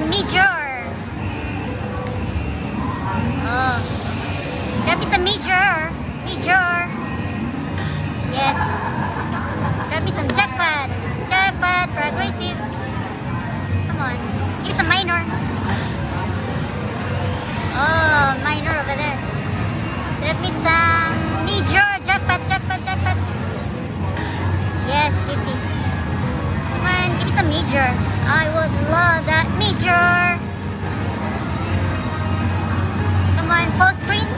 major. Oh, grab me some major. Major. Yes. Grab me some jackpot. Jackpot, progressive. Come on. Give me some minor. Oh, minor over there. Grab me some major. Jackpot, jackpot, jackpot. Yes, 50. Come on, give me some major. I would love that major. Come on, full screen.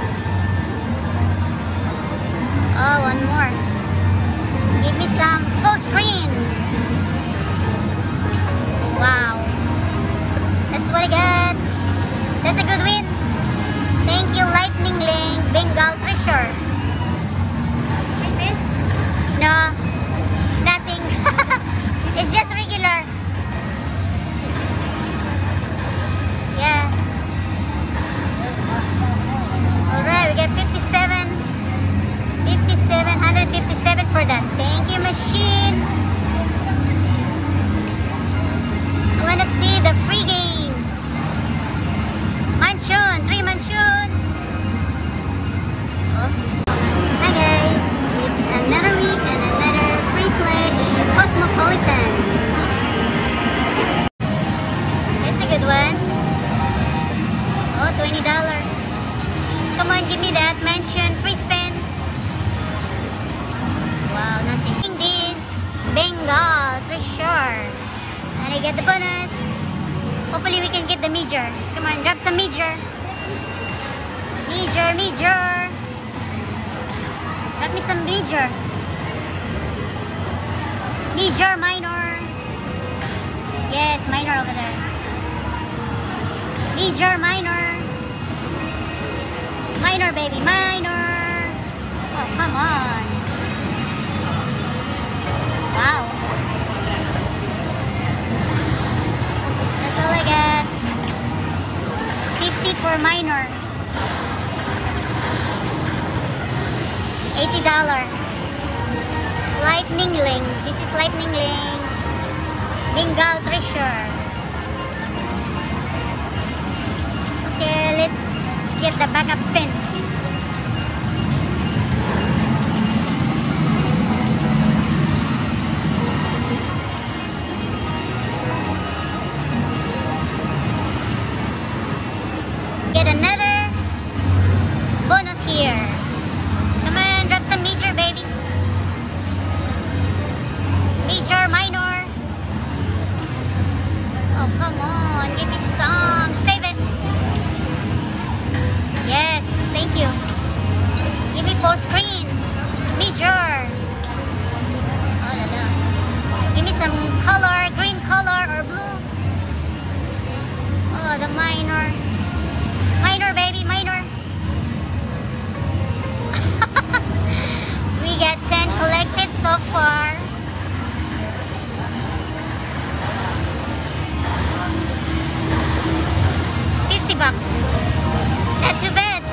Oh, one more. Give me some full screen. Wow. That's what I got. That's a good win. Thank you, Lightning Link, Bengal Treasure. No, nothing. It's just regular. Yeah. Alright, we got 57. 157 for that. Thank you, machine. I want to see the free games. Mansion, 3 mansion. Oh. Hi guys, it's another week and another free play in Cosmopolitan. That's a good one. Oh, $20. Come on, give me that mansion free spin. Wow, nothing. This Bengal Treasure. And I get the bonus. Hopefully we can get the major. Come on, drop some major. Major, major. Drop me some major. Major, minor. Yes, minor over there. Major, minor. Minor, baby, minor. Oh, come on. Wow. That's all I got. 50 for minor. $80. Lightning Link. This is Lightning Link. Bengal Treasure. Okay, let's get the backup spin. Get another bonus here. Come on, drop some major, baby. Major, minor. Oh, come on, give me some. Save it. Yes, thank you. Give me full screen. Major. Oh la la. Give me some color, green color or blue. Oh, the minor. Minor, baby, minor. We got 10 collected so far. $50. Not too bad.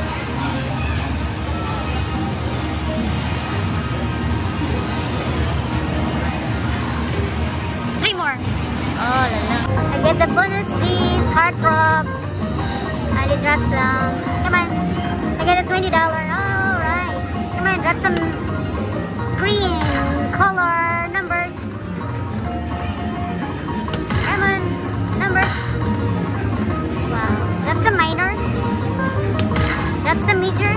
Three more. Oh la la. I get the bonus this heartthrob. And it drops down. Come on. I got a $20. Alright. Come on, drop some green color numbers. Come on. Numbers. Wow. Drop some minor. Drop some major.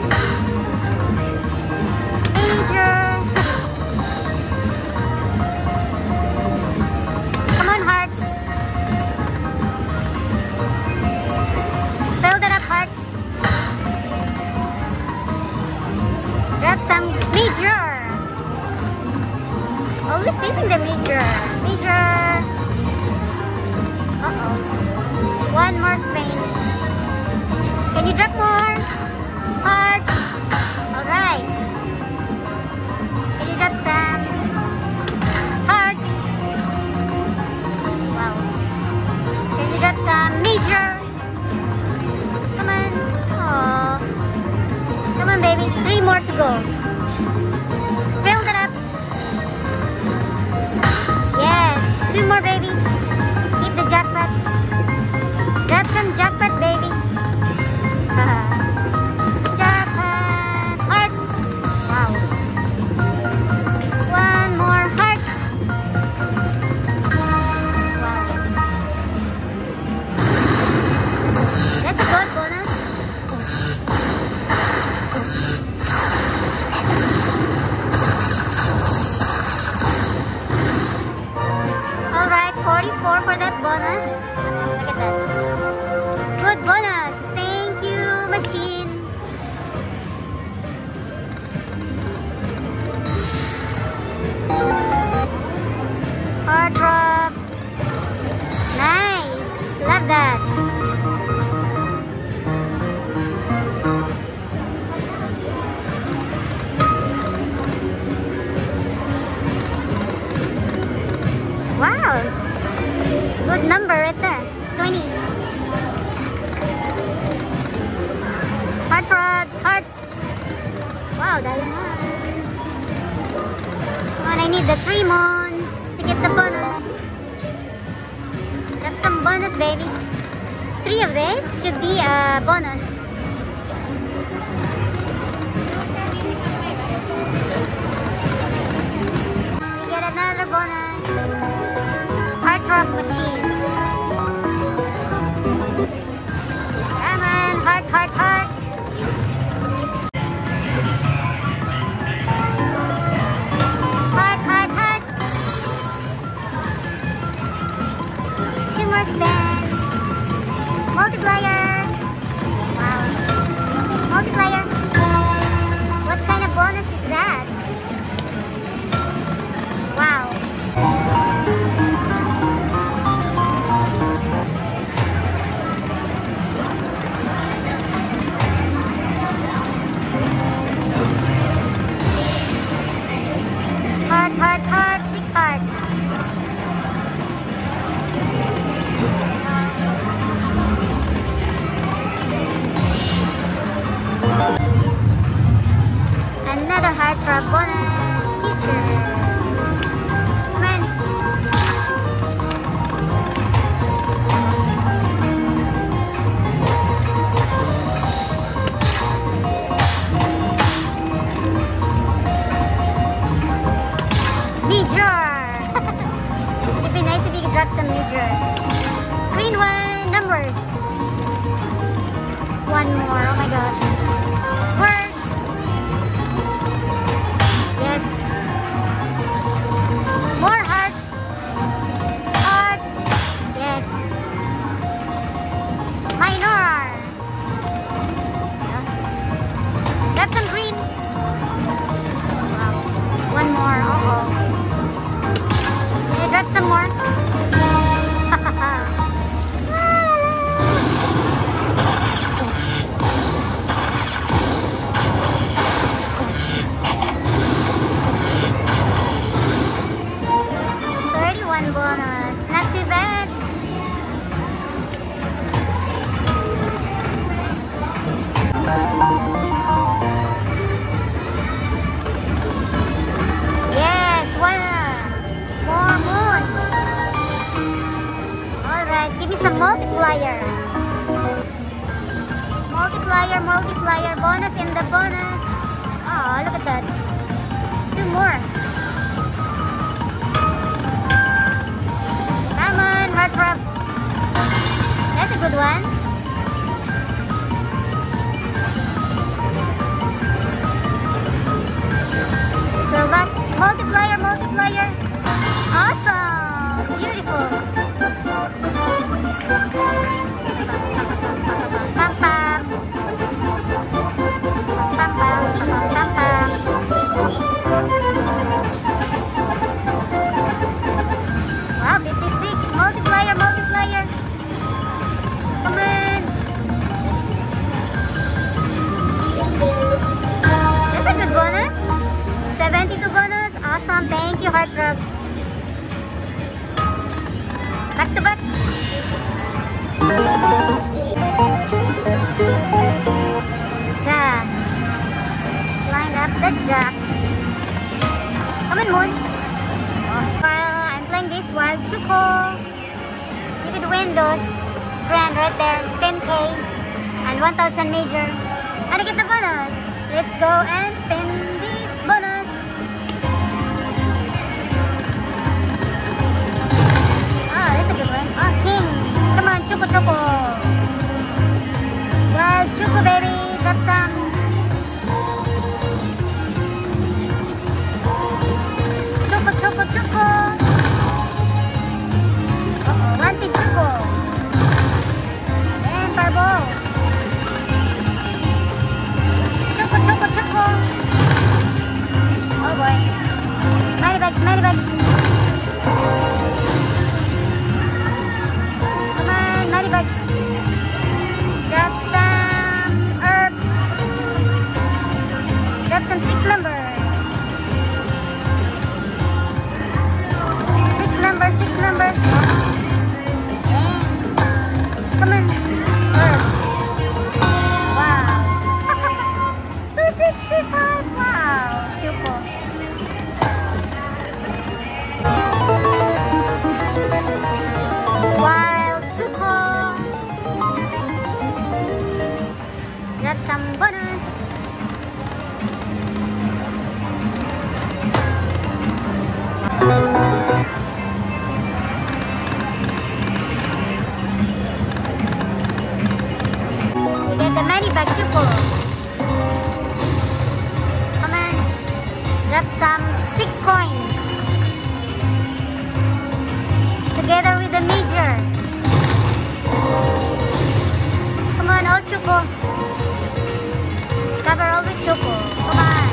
Major. Come on, hearts. Fill that up, hearts. Drop some major. Always facing the major. Major. Uh-oh. One more spin. Can you drop more? Heart. Alright. Can you drop some heart? Wow. Can you drop some major? Come on. Aww. Come on, baby. 3 more to go. Fill that up. Yes. 2 more, baby. Hit the jackpot. And I need the 3 mons to get the bonus. Grab some bonus, baby. 3 of this should be a bonus. We get another bonus. Heart drop machine. Come on, heart, heart, heart. Heart, heart, heart. 2 more spin. Multiplier. Wow. Multiplier. What kind of bonus is that? Wow. Heart, heart, heart. 6 hearts. Another heart for a bonus feature. Come on. Major. It'd be nice if you could drop some major. Green one, numbers. 1 more. Oh my gosh. Words. Yes. More hearts. Hearts. Yes. Minor. Grab some green. Wow. 1 more. Uh-oh. Okay, grab some more. 31 bonus. Not too bad. Yes, more moon. Alright, give me some multiplier. Multiplier. Bonus in the bonus. Oh, look at that. 2 more. Come on, heart drop. That's a good one. So that's multiplier. Awesome. Beautiful. Pam pam. Pam pam. Pam pam. Wow, 56. Multiplier. Come on. That's a good bonus. 72 bonus. Awesome. Thank you, heart drop. Back to back. Jacks. Line up the jacks. Come on, Moon. While I'm playing this Wild Choco, you could win those grand right there. 10K and 1,000 major. And I get the bonus. Let's go and spin this bonus. Oh, that's a good one. Oh, king. Come on, Choco. Wild Choco, baby. Drop some. Choco. Uh-oh, wanted Choco. And Barbo. Choco. Drop some 6 coins. Together with the major. Come on, all choco. Cover all with choco. Come on.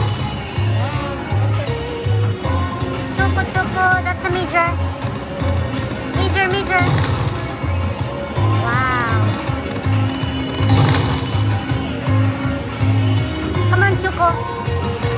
Choco, choco. That's a major. Major, major. Wow. Come on, choco.